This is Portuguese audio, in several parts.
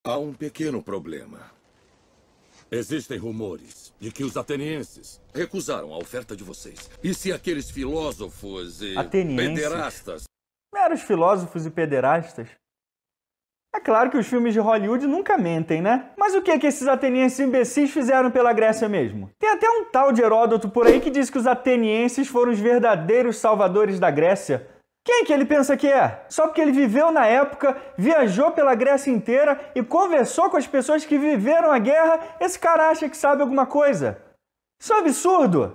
Há um pequeno problema. Existem rumores de que os atenienses recusaram a oferta de vocês. E se aqueles filósofos e pederastas... Meros filósofos e pederastas? É claro que os filmes de Hollywood nunca mentem, né? Mas o que é que esses atenienses imbecis fizeram pela Grécia mesmo? Tem até um tal de Heródoto por aí que diz que os atenienses foram os verdadeiros salvadores da Grécia. Quem que ele pensa que é? Só porque ele viveu na época, viajou pela Grécia inteira e conversou com as pessoas que viveram a guerra, esse cara acha que sabe alguma coisa. Isso é um absurdo!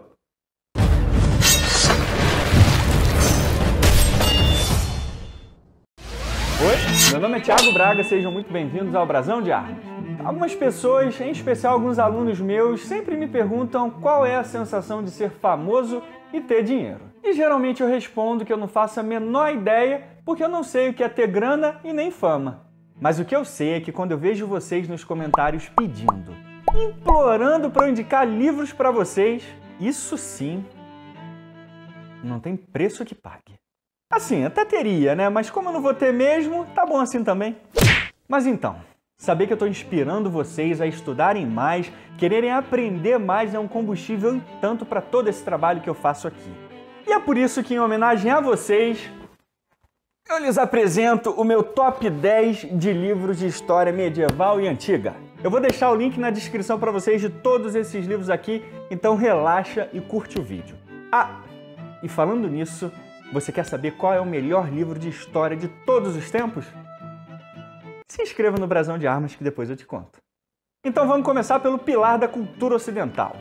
Oi, meu nome é Thiago Braga, sejam muito bem-vindos ao Brasão de Armas. Algumas pessoas, em especial alguns alunos meus, sempre me perguntam qual é a sensação de ser famoso e ter dinheiro. E geralmente eu respondo que eu não faço a menor ideia, porque eu não sei o que é ter grana e nem fama. Mas o que eu sei é que quando eu vejo vocês nos comentários pedindo, implorando para eu indicar livros para vocês, isso sim, não tem preço que pague. Assim, até teria, né? Mas como eu não vou ter mesmo, tá bom assim também. Mas então, saber que eu estou inspirando vocês a estudarem mais, quererem aprender mais é um combustível e tanto para todo esse trabalho que eu faço aqui. E é por isso que, em homenagem a vocês, eu lhes apresento o meu top 10 de livros de história medieval e antiga. Eu vou deixar o link na descrição para vocês de todos esses livros aqui, então relaxa e curte o vídeo. Ah, e falando nisso, você quer saber qual é o melhor livro de história de todos os tempos? Se inscreva no Brasão de Armas que depois eu te conto. Então vamos começar pelo pilar da cultura ocidental.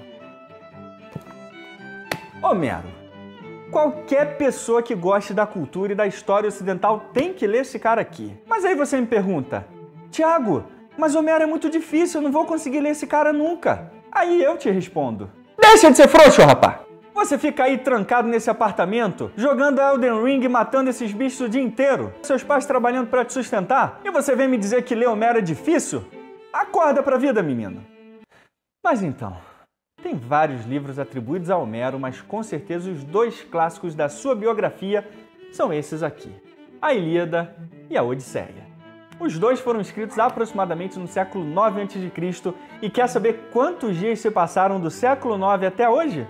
Homero. Qualquer pessoa que goste da cultura e da história ocidental tem que ler esse cara aqui. Mas aí você me pergunta, Thiago, mas Homero é muito difícil, eu não vou conseguir ler esse cara nunca. Aí eu te respondo, deixa de ser frouxo, rapá! Você fica aí trancado nesse apartamento, jogando Elden Ring e matando esses bichos o dia inteiro, seus pais trabalhando para te sustentar, e você vem me dizer que ler Homero é difícil? Acorda pra vida, menino! Mas então, tem vários livros atribuídos a Homero, mas com certeza os dois clássicos da sua biografia são esses aqui, a Ilíada e a Odisseia. Os dois foram escritos aproximadamente no século 9 a.C. e quer saber quantos dias se passaram do século 9 até hoje?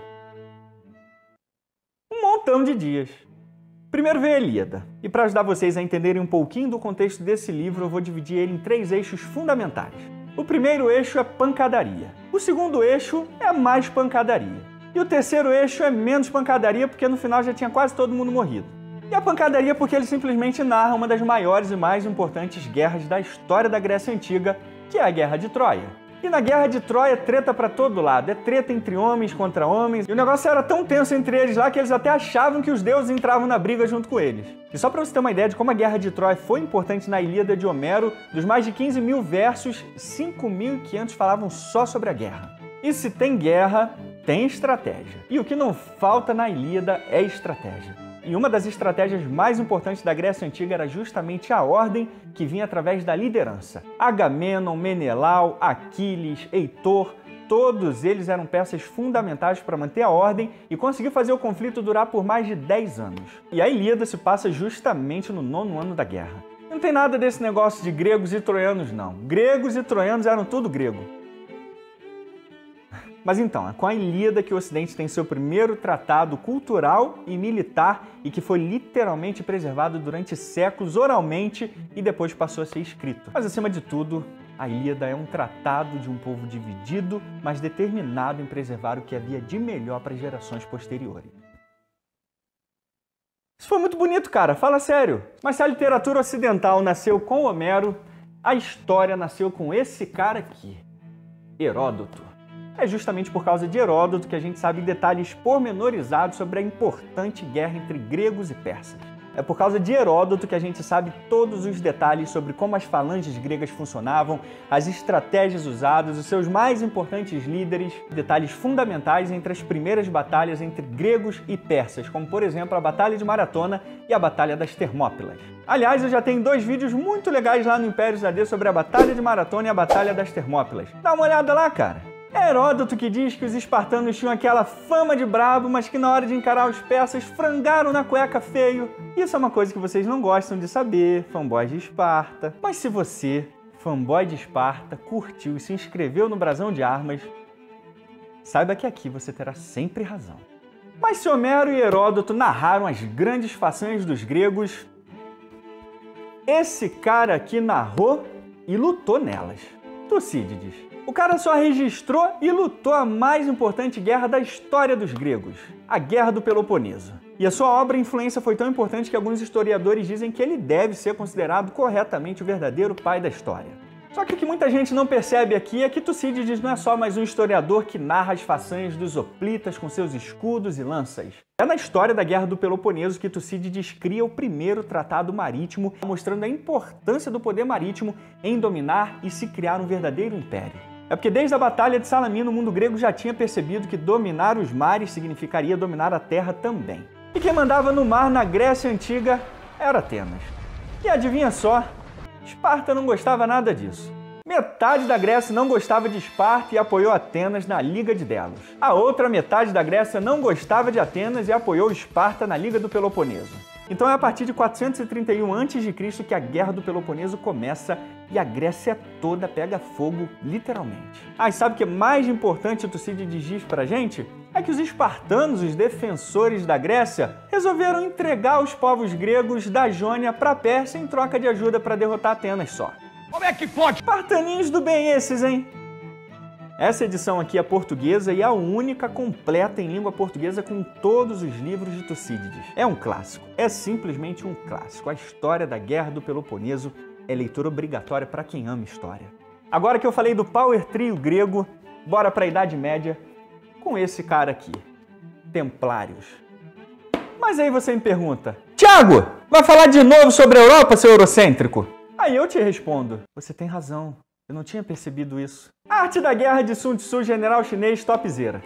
Um montão de dias. Primeiro vem a Ilíada, e para ajudar vocês a entenderem um pouquinho do contexto desse livro, eu vou dividir ele em 3 eixos fundamentais. O primeiro eixo é pancadaria, o segundo eixo é mais pancadaria, e o terceiro eixo é menos pancadaria porque no final já tinha quase todo mundo morrido. E a pancadaria porque ele simplesmente narra uma das maiores e mais importantes guerras da história da Grécia Antiga, que é a Guerra de Troia. E na Guerra de Troia é treta pra todo lado, é treta entre homens contra homens, e o negócio era tão tenso entre eles lá que eles até achavam que os deuses entravam na briga junto com eles. E só pra você ter uma ideia de como a Guerra de Troia foi importante na Ilíada de Homero, dos mais de 15 mil versos, 5.500 falavam só sobre a guerra. E se tem guerra, tem estratégia. E o que não falta na Ilíada é estratégia. E uma das estratégias mais importantes da Grécia Antiga era justamente a ordem que vinha através da liderança. Agamenon, Menelau, Aquiles, Heitor, todos eles eram peças fundamentais para manter a ordem e conseguir fazer o conflito durar por mais de 10 anos. E a Ilíada se passa justamente no 9º ano da guerra. Não tem nada desse negócio de gregos e troianos, não. Gregos e troianos eram tudo grego. Mas então, é com a Ilíada que o Ocidente tem seu primeiro tratado cultural e militar e que foi literalmente preservado durante séculos oralmente e depois passou a ser escrito. Mas acima de tudo, a Ilíada é um tratado de um povo dividido, mas determinado em preservar o que havia de melhor para gerações posteriores. Isso foi muito bonito, cara, fala sério. Mas se a literatura ocidental nasceu com Homero, a história nasceu com esse cara aqui, Heródoto. É justamente por causa de Heródoto que a gente sabe detalhes pormenorizados sobre a importante guerra entre gregos e persas. É por causa de Heródoto que a gente sabe todos os detalhes sobre como as falanges gregas funcionavam, as estratégias usadas, os seus mais importantes líderes, detalhes fundamentais entre as primeiras batalhas entre gregos e persas, como por exemplo a Batalha de Maratona e a Batalha das Termópilas. Aliás, eu já tenho 2 vídeos muito legais lá no Império AD sobre a Batalha de Maratona e a Batalha das Termópilas. Dá uma olhada lá, cara! É Heródoto que diz que os espartanos tinham aquela fama de brabo, mas que na hora de encarar os persas frangaram na cueca feio. Isso é uma coisa que vocês não gostam de saber, fanboys de Esparta. Mas se você fanboy de Esparta, curtiu e se inscreveu no Brasão de Armas, saiba que aqui você terá sempre razão. Mas se Homero e Heródoto narraram as grandes façanhas dos gregos, esse cara aqui narrou e lutou nelas. Tucídides. O cara só registrou e lutou a mais importante guerra da história dos gregos, a Guerra do Peloponeso. E a sua obra e influência foi tão importante que alguns historiadores dizem que ele deve ser considerado corretamente o verdadeiro pai da história. Só que o que muita gente não percebe aqui é que Tucídides não é só mais um historiador que narra as façanhas dos hoplitas com seus escudos e lanças. É na história da Guerra do Peloponeso que Tucídides cria o primeiro tratado marítimo, mostrando a importância do poder marítimo em dominar e se criar um verdadeiro império. É porque desde a Batalha de Salamina o mundo grego já tinha percebido que dominar os mares significaria dominar a terra também. E quem mandava no mar na Grécia Antiga era Atenas. E adivinha só? Esparta não gostava nada disso. Metade da Grécia não gostava de Esparta e apoiou Atenas na Liga de Delos. A outra metade da Grécia não gostava de Atenas e apoiou Esparta na Liga do Peloponeso. Então é a partir de 431 a.C. que a Guerra do Peloponeso começa e a Grécia toda pega fogo, literalmente. E sabe o que é mais importante Tucídides diz pra gente? É que os espartanos, os defensores da Grécia, resolveram entregar os povos gregos da Jônia para a Pérsia em troca de ajuda para derrotar Atenas só. Como é que pode? Espartaninhos do bem esses, hein? Essa edição aqui é portuguesa e é a única completa em língua portuguesa com todos os livros de Tucídides. É um clássico, é simplesmente um clássico. A história da Guerra do Peloponeso é leitura obrigatória para quem ama história. Agora que eu falei do Power Trio grego, bora para a Idade Média com esse cara aqui, Templários. Mas aí você me pergunta, Thiago, vai falar de novo sobre a Europa, seu eurocêntrico? Aí eu te respondo, você tem razão, eu não tinha percebido isso. Arte da Guerra de Sun Tzu, general chinês topzera.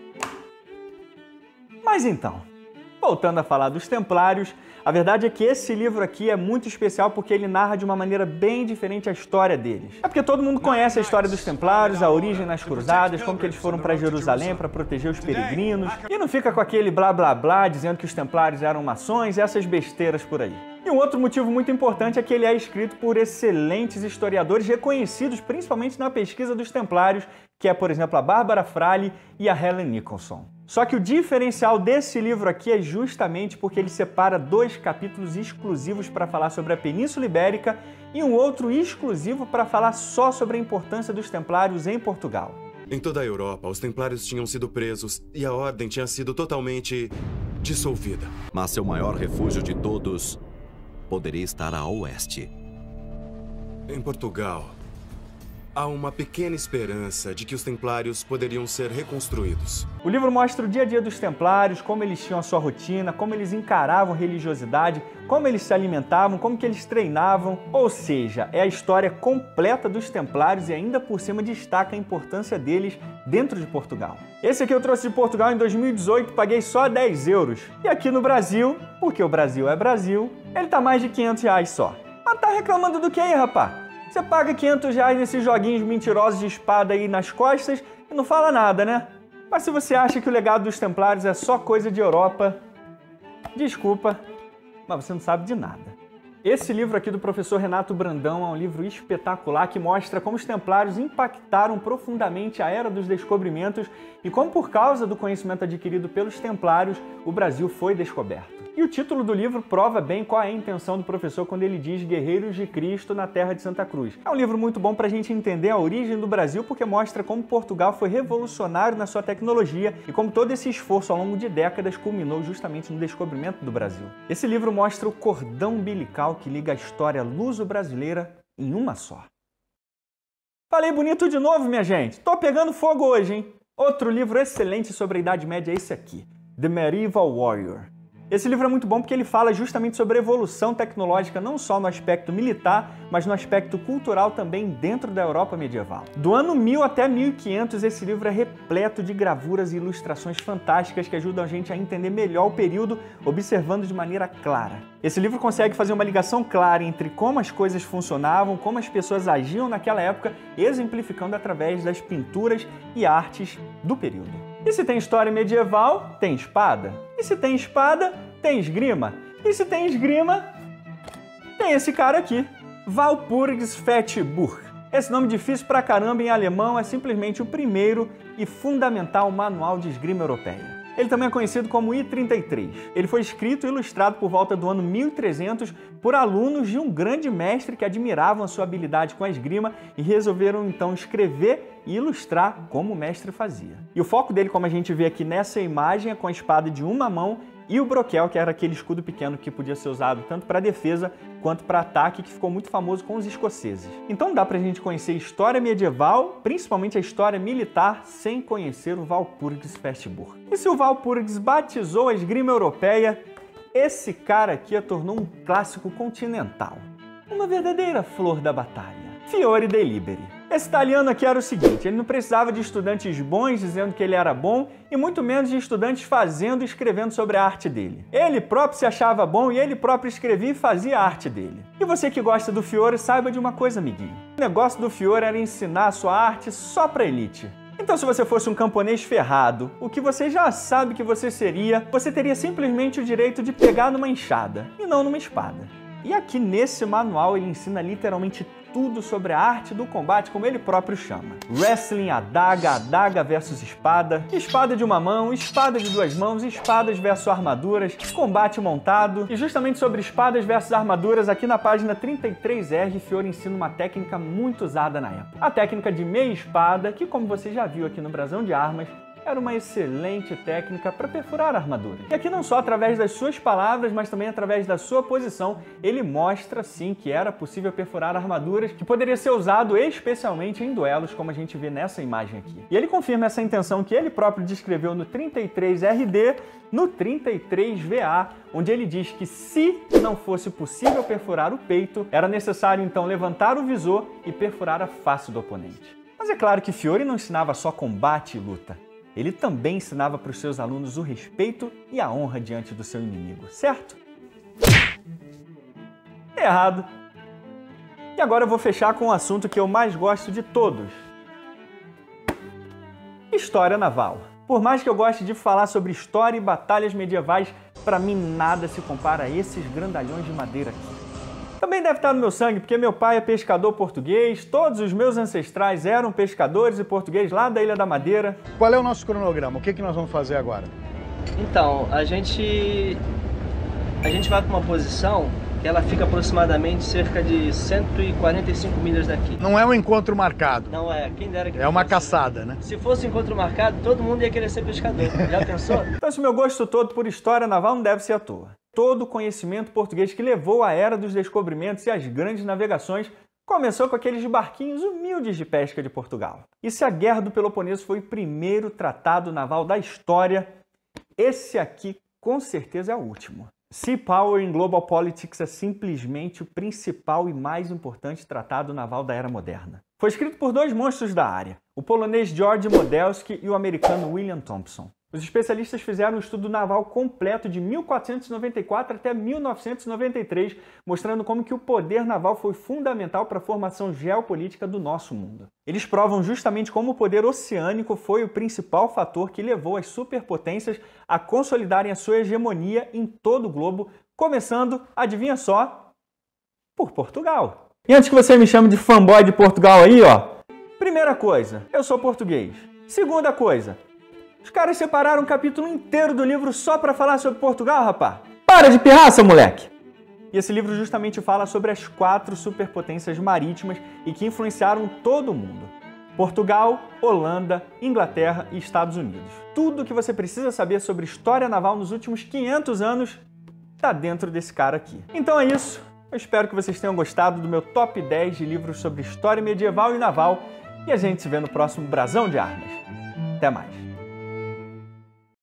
Mas então, voltando a falar dos Templários, a verdade é que esse livro aqui é muito especial porque ele narra de uma maneira bem diferente a história deles. É porque todo mundo conhece a história dos Templários, a origem nas cruzadas, como que eles foram para Jerusalém para proteger os peregrinos, e não fica com aquele blá blá blá dizendo que os Templários eram maçons e essas besteiras por aí. E um outro motivo muito importante é que ele é escrito por excelentes historiadores reconhecidos principalmente na pesquisa dos Templários, que é, por exemplo, a Bárbara Frale e a Helen Nicholson. Só que o diferencial desse livro aqui é justamente porque ele separa 2 capítulos exclusivos para falar sobre a Península Ibérica e um outro exclusivo para falar só sobre a importância dos Templários em Portugal. Em toda a Europa, os Templários tinham sido presos e a Ordem tinha sido totalmente dissolvida. Mas seu maior refúgio de todos poderia estar a oeste. Em Portugal, há uma pequena esperança de que os Templários poderiam ser reconstruídos. O livro mostra o dia a dia dos Templários, como eles tinham a sua rotina, como eles encaravam religiosidade, como eles se alimentavam, como que eles treinavam. Ou seja, é a história completa dos Templários e ainda por cima destaca a importância deles dentro de Portugal. Esse aqui eu trouxe de Portugal em 2018, paguei só 10 euros. E aqui no Brasil, porque o Brasil é Brasil, ele tá mais de 500 reais só. Mas tá reclamando do que aí, rapá? Você paga 500 reais nesses joguinhos mentirosos de espada aí nas costas e não fala nada, né? Mas se você acha que o legado dos Templários é só coisa de Europa, desculpa, mas você não sabe de nada. Esse livro aqui do professor Renato Brandão é um livro espetacular que mostra como os Templários impactaram profundamente a Era dos Descobrimentos e como, por causa do conhecimento adquirido pelos Templários, o Brasil foi descoberto. E o título do livro prova bem qual é a intenção do professor quando ele diz Guerreiros de Cristo na Terra de Santa Cruz. É um livro muito bom para a gente entender a origem do Brasil porque mostra como Portugal foi revolucionário na sua tecnologia e como todo esse esforço ao longo de décadas culminou justamente no descobrimento do Brasil. Esse livro mostra o cordão umbilical que liga a história luso-brasileira em uma só. Falei bonito de novo, minha gente. Tô pegando fogo hoje, hein? Outro livro excelente sobre a Idade Média é esse aqui, The Medieval Warrior. Esse livro é muito bom porque ele fala justamente sobre a evolução tecnológica não só no aspecto militar, mas no aspecto cultural também dentro da Europa medieval. Do ano 1000 até 1500, esse livro é repleto de gravuras e ilustrações fantásticas que ajudam a gente a entender melhor o período, observando de maneira clara. Esse livro consegue fazer uma ligação clara entre como as coisas funcionavam, como as pessoas agiam naquela época, exemplificando através das pinturas e artes do período. E se tem história medieval, tem espada. E se tem espada, tem esgrima. E se tem esgrima, tem esse cara aqui, Walpurgis Fetburg. Esse nome difícil pra caramba em alemão é simplesmente o primeiro e fundamental manual de esgrima europeia. Ele também é conhecido como I-33. Ele foi escrito e ilustrado por volta do ano 1300 por alunos de um grande mestre que admiravam a sua habilidade com a esgrima e resolveram então escrever e ilustrar como o mestre fazia. E o foco dele, como a gente vê aqui nessa imagem, é com a espada de uma mão e o broquel, que era aquele escudo pequeno que podia ser usado tanto para defesa quanto para ataque, que ficou muito famoso com os escoceses. Então dá pra gente conhecer história medieval, principalmente a história militar, sem conhecer o Walpurgis Festburg. E se o Walpurgis batizou a esgrima europeia, esse cara aqui a tornou um clássico continental. Uma verdadeira flor da batalha. Fiore de Liberi. Esse italiano aqui era o seguinte, ele não precisava de estudantes bons dizendo que ele era bom e muito menos de estudantes fazendo e escrevendo sobre a arte dele. Ele próprio se achava bom e ele próprio escrevia e fazia a arte dele. E você que gosta do Fiore, saiba de uma coisa, amiguinho. O negócio do Fiore era ensinar a sua arte só pra elite. Então, se você fosse um camponês ferrado, o que você já sabe que você seria, você teria simplesmente o direito de pegar numa enxada e não numa espada. E aqui nesse manual ele ensina literalmente tudo sobre a arte do combate, como ele próprio chama. Wrestling, adaga versus espada, espada de uma mão, espada de duas mãos, espadas versus armaduras, combate montado. E justamente sobre espadas versus armaduras, aqui na página 33R, Fiore ensina uma técnica muito usada na época. A técnica de meia espada, que como você já viu aqui no Brasão de Armas, era uma excelente técnica para perfurar armaduras. E aqui não só através das suas palavras, mas também através da sua posição, ele mostra sim que era possível perfurar armaduras, que poderia ser usado especialmente em duelos, como a gente vê nessa imagem aqui. E ele confirma essa intenção que ele próprio descreveu no 33RD, no 33VA, onde ele diz que se não fosse possível perfurar o peito, era necessário então levantar o visor e perfurar a face do oponente. Mas é claro que Fiore não ensinava só combate e luta. Ele também ensinava para os seus alunos o respeito e a honra diante do seu inimigo, certo? Errado. E agora eu vou fechar com o assunto que eu mais gosto de todos. História naval. Por mais que eu goste de falar sobre história e batalhas medievais, para mim nada se compara a esses grandalhões de madeira aqui. Também deve estar no meu sangue, porque meu pai é pescador português, todos os meus ancestrais eram pescadores e portugueses lá da Ilha da Madeira. Qual é o nosso cronograma? O que nós vamos fazer agora? Então, a gente vai para uma posição que ela fica aproximadamente cerca de 145 milhas daqui. Não é um encontro marcado. Não é, quem dera que é uma caçada, né? Se fosse um encontro marcado, todo mundo ia querer ser pescador. Já pensou? Então esse meu gosto todo por história naval não deve ser à toa. Todo o conhecimento português que levou à era dos descobrimentos e às grandes navegações começou com aqueles barquinhos humildes de pesca de Portugal. E se a Guerra do Peloponeso foi o primeiro tratado naval da história, esse aqui com certeza é o último. Sea Power in Global Politics é simplesmente o principal e mais importante tratado naval da era moderna. Foi escrito por dois monstros da área, o polonês George Modelski e o americano William Thompson. Os especialistas fizeram um estudo naval completo de 1494 até 1993, mostrando como que o poder naval foi fundamental para a formação geopolítica do nosso mundo. Eles provam justamente como o poder oceânico foi o principal fator que levou as superpotências a consolidarem a sua hegemonia em todo o globo, começando, adivinha só, por Portugal. E antes que você me chame de fanboy de Portugal aí, ó, primeira coisa, eu sou português. Segunda coisa, os caras separaram um capítulo inteiro do livro só para falar sobre Portugal, rapá. Para de pirraça, moleque! E esse livro justamente fala sobre as 4 superpotências marítimas e que influenciaram todo o mundo. Portugal, Holanda, Inglaterra e Estados Unidos. Tudo o que você precisa saber sobre história naval nos últimos 500 anos está dentro desse cara aqui. Então é isso. Eu espero que vocês tenham gostado do meu top 10 de livros sobre história medieval e naval. E a gente se vê no próximo Brasão de Armas. Até mais!